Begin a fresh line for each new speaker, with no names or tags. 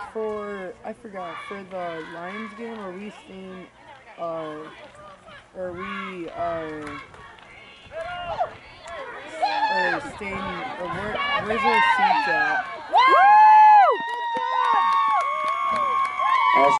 I forgot, for the Lions game, are we staying, uh, are we, or staying, or where's our seats at?